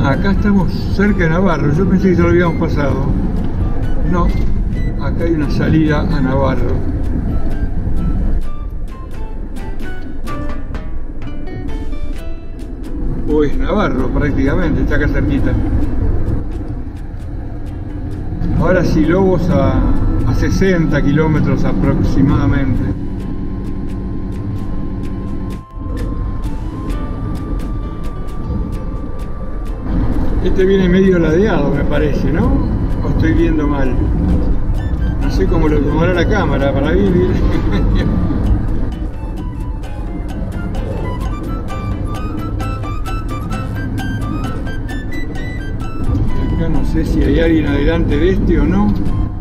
Acá estamos cerca de Navarro, yo pensé que ya lo habíamos pasado. No, acá hay una salida a Navarro. O es Navarro prácticamente, está acá cerquita. Ahora sí, Lobos a 60 kilómetros aproximadamente. Este viene medio ladeado, me parece, ¿no? ¿O estoy viendo mal? No sé cómo lo tomará la cámara para vivir. Acá no sé si hay alguien adelante de este o no.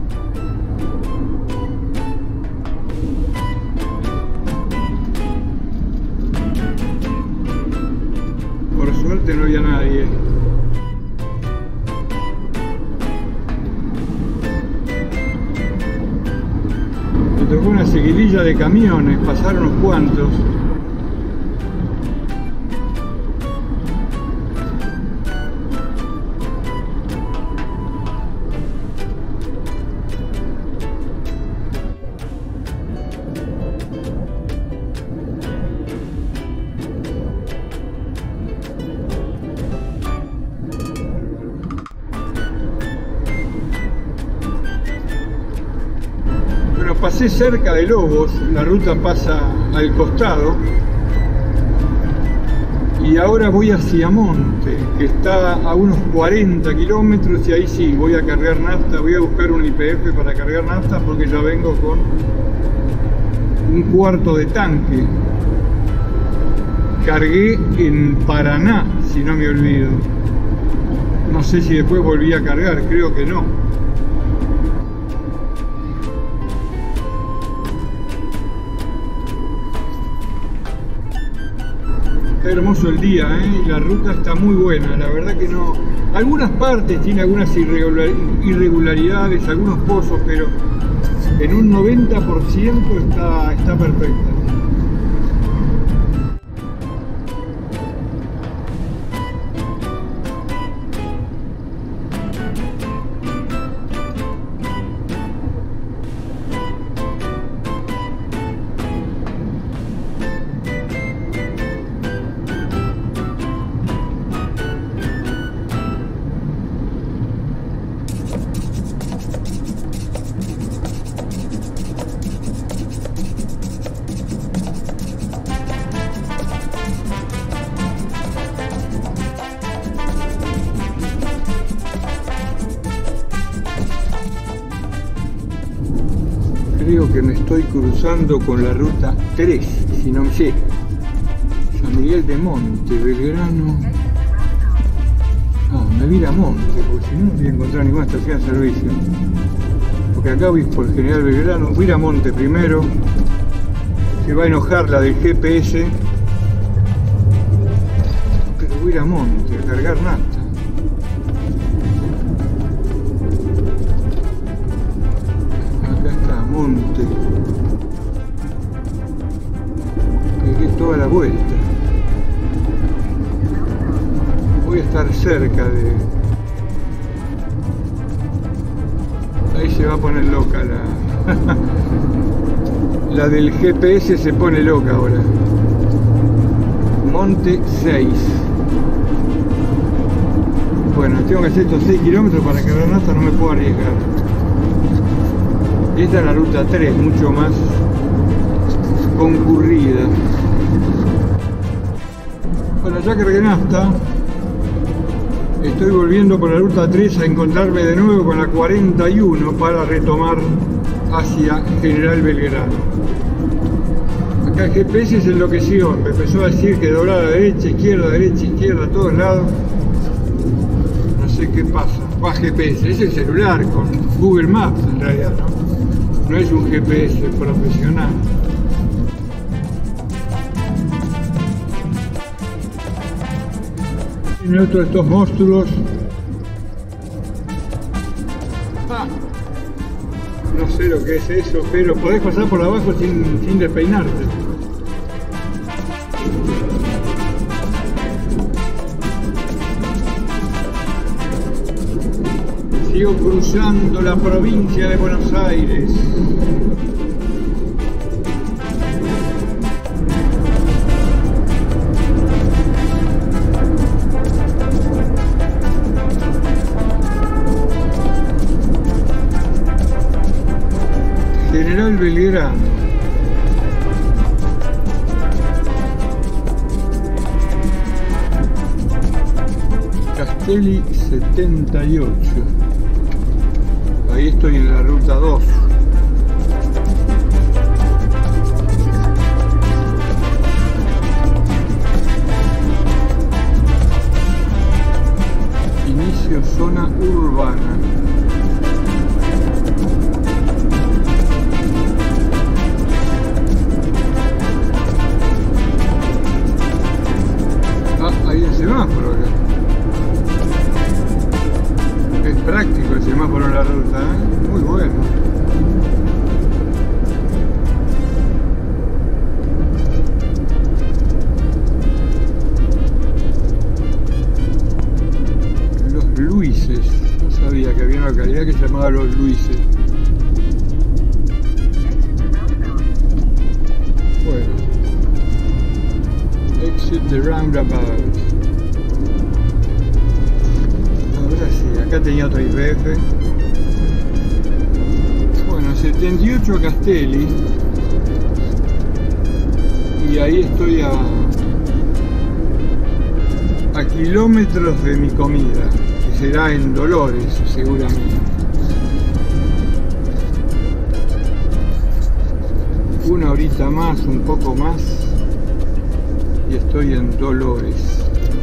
Por suerte no había nadie. Me tocó una seguidilla de camiones, pasaron unos cuantos. Pasé cerca de Lobos, la ruta pasa al costado y ahora voy hacia Monte, que está a unos 40 kilómetros, y ahí sí, voy a cargar nafta, voy a buscar un YPF para cargar nafta porque ya vengo con un cuarto de tanque. Cargué en Paraná, si no me olvido. No sé si después volví a cargar, creo que no. Está hermoso el día, y la ruta está muy buena, la verdad que no. Algunas partes tiene algunas irregularidades, algunos pozos, pero en un 90% está perfecta. Creo que me estoy cruzando con la ruta 3, si no me sé. San Miguel de Monte, Belgrano. No, me voy a Monte, porque si no, no voy a encontrar ninguna estación de servicio. Porque acá voy por General Belgrano. Voy a Monte primero. Se va a enojar la del GPS. Pero voy a Monte a cargar nafta. Monte. Pegué toda la vuelta. Voy a estar cerca de... Ahí se va a poner loca la del GPS, se pone loca ahora. Monte 6. Bueno, tengo que hacer estos 6 kilómetros para cargar nafta, no me puedo arriesgar. Esta es la ruta 3, mucho más concurrida. Bueno, ya cargué nafta. Estoy volviendo por la ruta 3 a encontrarme de nuevo con la 41 para retomar hacia General Belgrano. Acá el GPS se enloqueció, me empezó a decir que doblar a la derecha, izquierda, a todos lados. No sé qué pasa. Va GPS, es el celular con Google Maps en realidad, ¿no? No es un GPS profesional. Tiene otro de estos monstruos. No sé lo que es eso, pero podés pasar por abajo sin despeinarte. Sigo cruzando la provincia de Buenos Aires. General Belgrano. Castelli 78. Ahí estoy en la ruta 2. Inicio zona urbana. Ahí el semáforo acá. Es práctico el semáforo en la ruta, ¿eh? Muy bueno. Los Luises. No sabía que había una localidad que se llamaba Los Luises. Bueno. Exit the roundabout. Ahora sí, acá tenía otro IPF. Bueno, 78 a Castelli. Y ahí estoy a kilómetros de mi comida, que será en Dolores, seguramente. Una horita más, un poco más, y estoy en Dolores.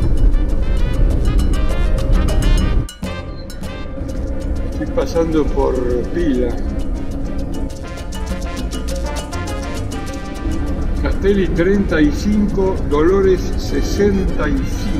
Estoy pasando por Pila. Castelli 35, Dolores 65.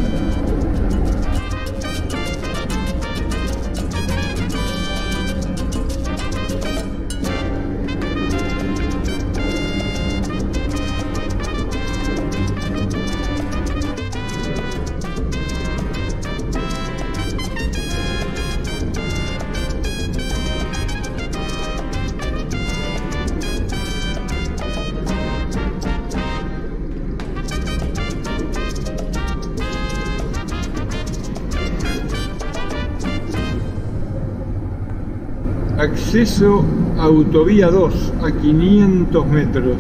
Acceso a Autovía 2 a 500 metros.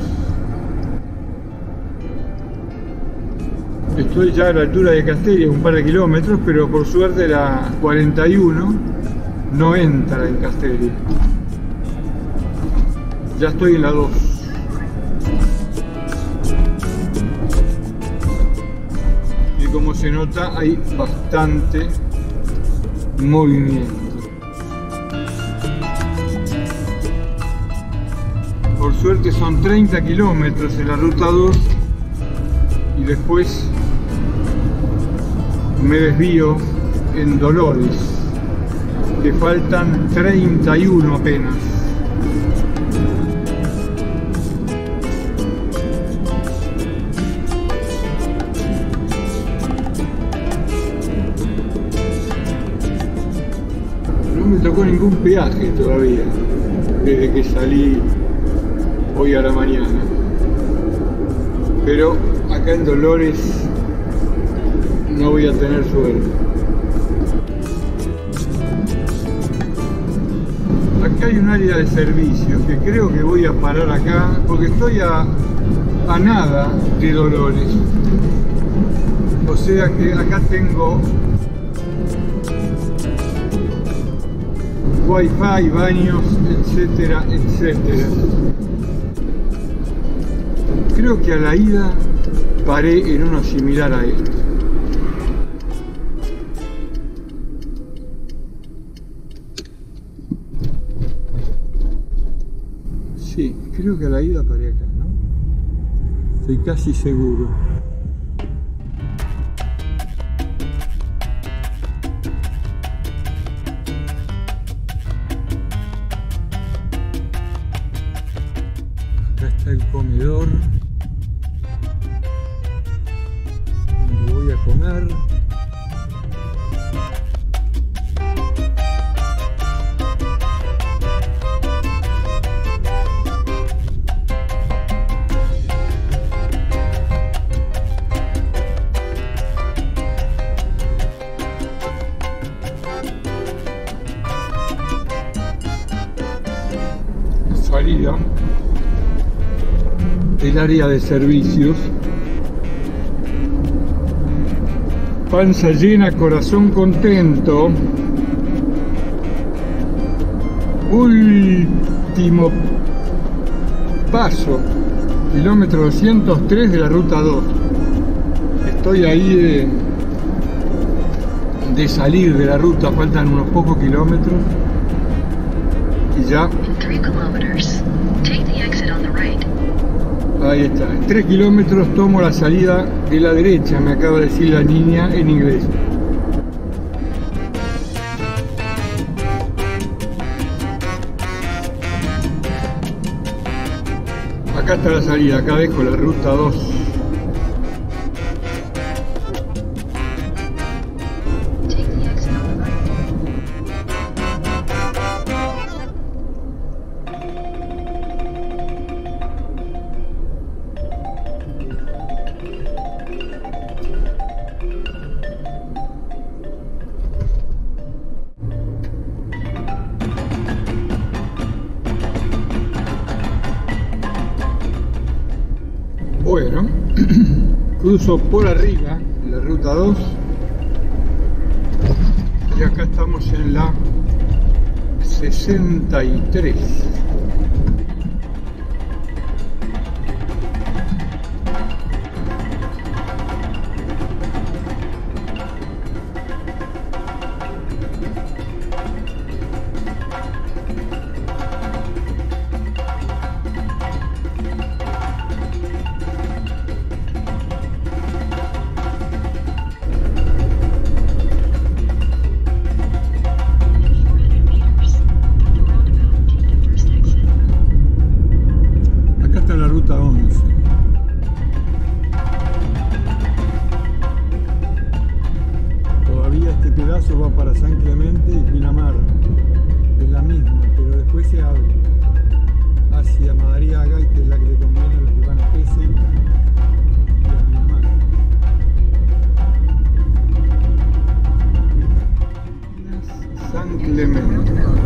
Estoy ya a la altura de Castelli, un par de kilómetros, pero por suerte la 41 no entra en Castelli. Ya estoy en la 2. Y como se nota, hay bastante movimiento. Por suerte son 30 kilómetros en la ruta 2 y después me desvío en Dolores, que faltan 31 apenas. No me tocó ningún peaje todavía, desde que salí hoy a la mañana, pero acá en Dolores no voy a tener suerte. Acá hay un área de servicios que creo que voy a parar acá porque estoy a nada de Dolores, o sea que acá tengo wifi, baños, etcétera, etcétera. Creo que a la ida paré en uno similar a esto. Sí, creo que a la ida paré acá, ¿no? Estoy casi seguro. Acá está el comedor. Voy a comer. salida el área de servicios. Panza llena, corazón contento. Último paso, kilómetro 203 de la ruta 2. Estoy ahí de salir de la ruta, faltan unos pocos kilómetros y ya. Ahí está, en 3 kilómetros tomo la salida de la derecha, me acaba de decir la niña en inglés. Acá está la salida, acá dejo la ruta 2. Bueno, cruzo por arriba la ruta 2 y acá estamos en la 63. La ruta 11. Todavía este pedazo va para San Clemente y Pinamar, es la misma, pero después se abre hacia Madariaga, que es la que le conviene a los que van a Pesel y a Pinamar. San Clemente.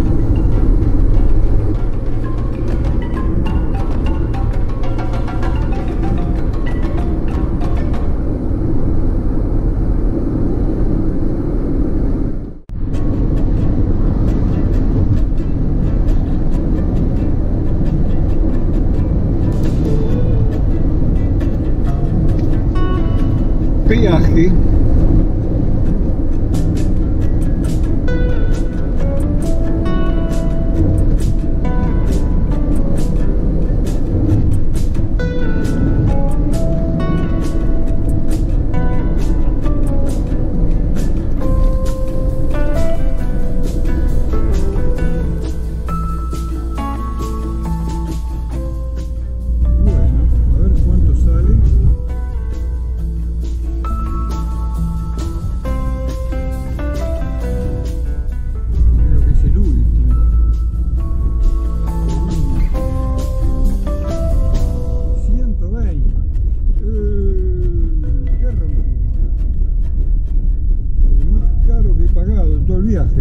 Peaje. Viaje.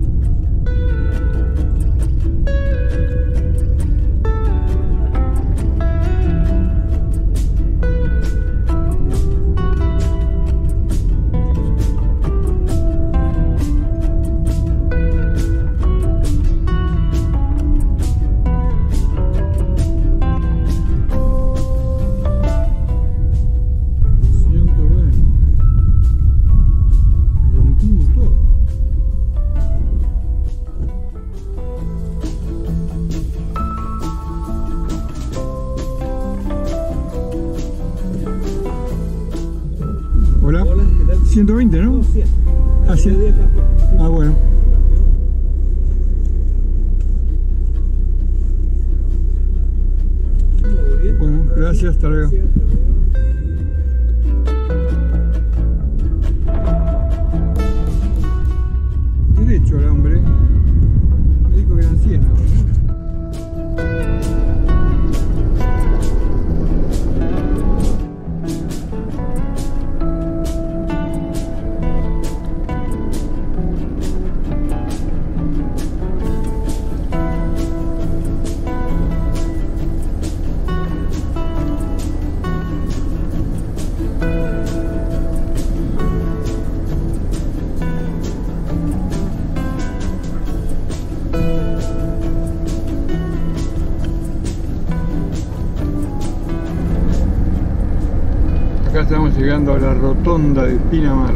Rompimos todo. Hola. Hola, ¿qué tal? 120, ¿no? 100. Ah, 100. Ah, bueno. Bueno, gracias, hasta luego. Derecho al hombre. Me dijo que eran 100 ahora, ¿no? estamos llegando a la rotonda de Pinamar.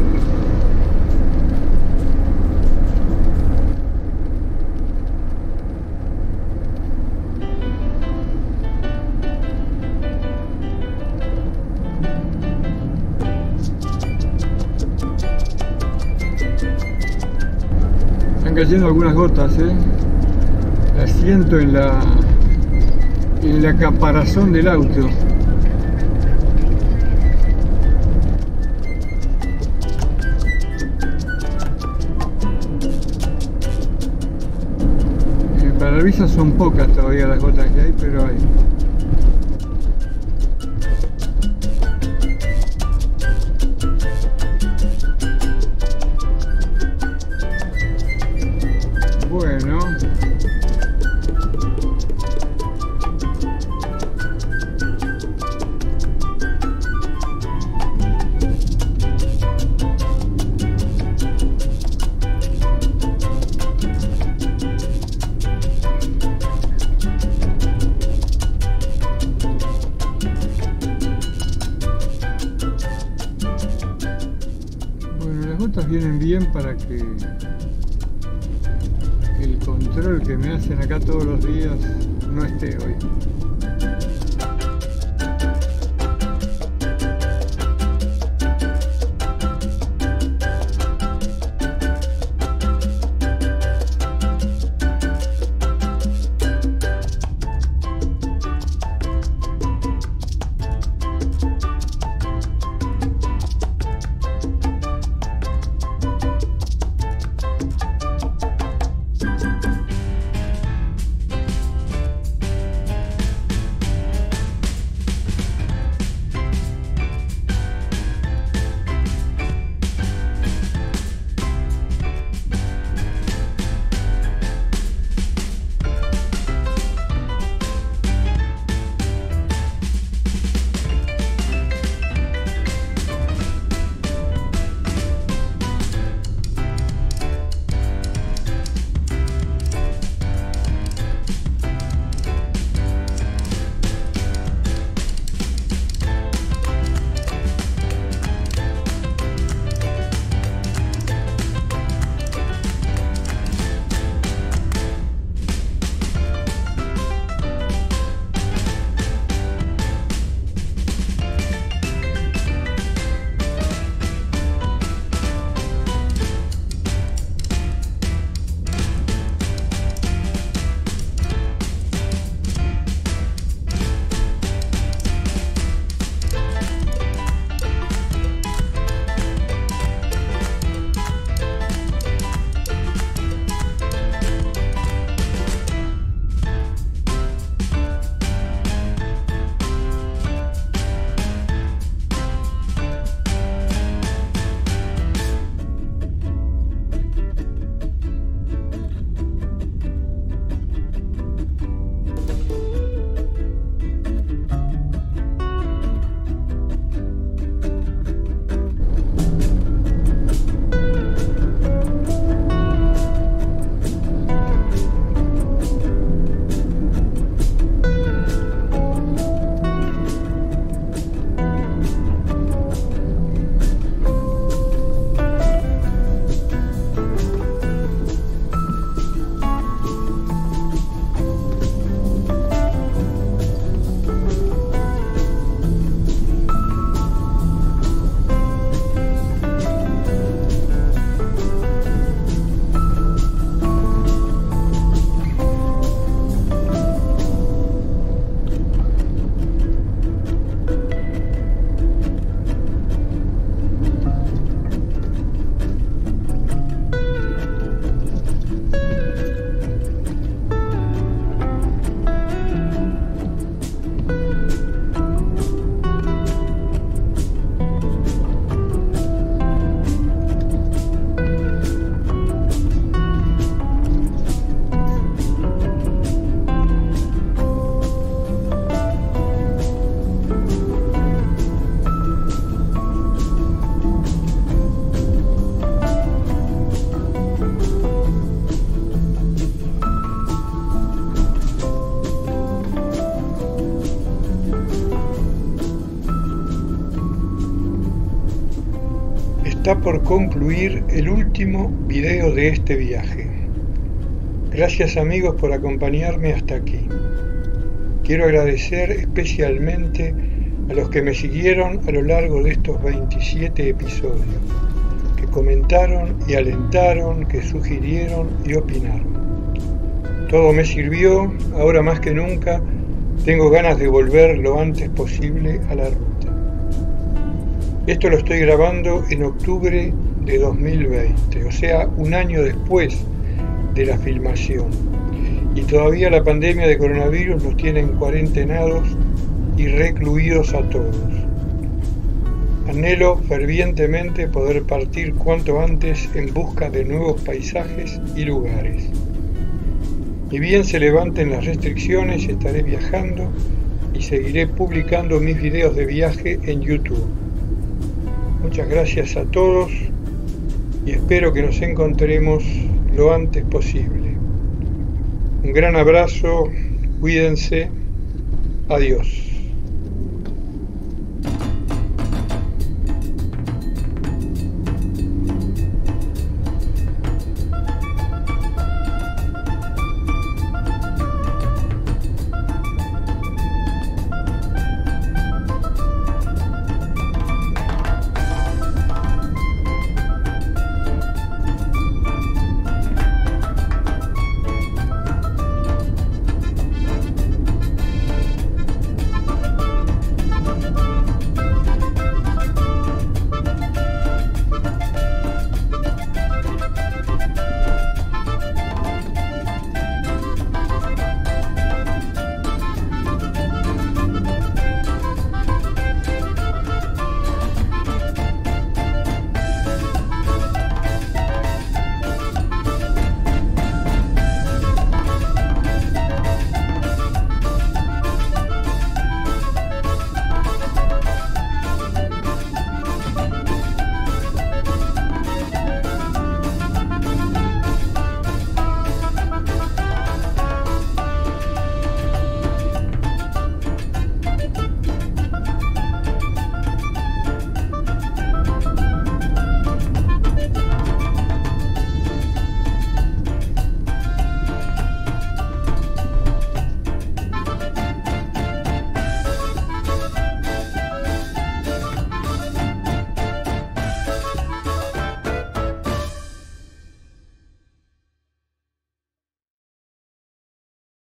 Están cayendo algunas gotas, las siento en la caparazón del auto. Parabrisas son pocas todavía las gotas que hay, pero hay. Bueno. Las gotas vienen bien para que el control que me hacen acá todos los días no esté hoy. Está por concluir el último video de este viaje. Gracias amigos por acompañarme hasta aquí. Quiero agradecer especialmente a los que me siguieron a lo largo de estos 27 episodios, que comentaron y alentaron, que sugirieron y opinaron. Todo me sirvió, ahora más que nunca tengo ganas de volver lo antes posible a la ruta. Esto lo estoy grabando en octubre de 2020, o sea, un año después de la filmación. Y todavía la pandemia de coronavirus nos tiene cuarentenados y recluidos a todos. Anhelo fervientemente poder partir cuanto antes en busca de nuevos paisajes y lugares. Ni bien se levanten las restricciones, estaré viajando y seguiré publicando mis videos de viaje en YouTube. Muchas gracias a todos y espero que nos encontremos lo antes posible. Un gran abrazo, cuídense, adiós.